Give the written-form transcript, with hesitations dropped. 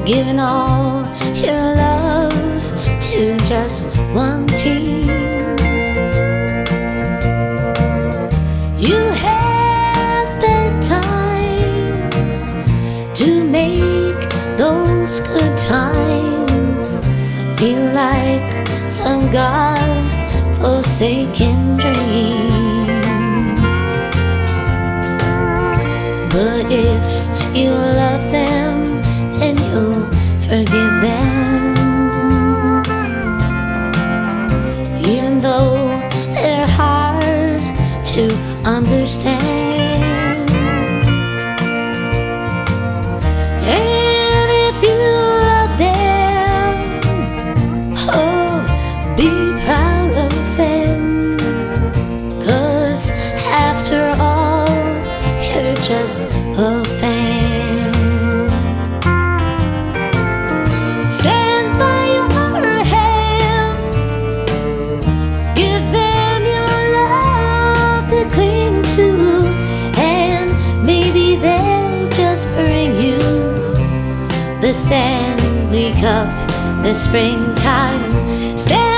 giving all your love to just one team. You have bad times to make those good times feel like some God-forsaken dream. But if you love them, then you'll forgive them, even though they're hard to understand. And if you love them, oh, be proud of them, 'cause after all, you're just a fan. Stand by your hands, give them your love to cling to, and maybe they'll just bring you the Stanley Cup this springtime. Stand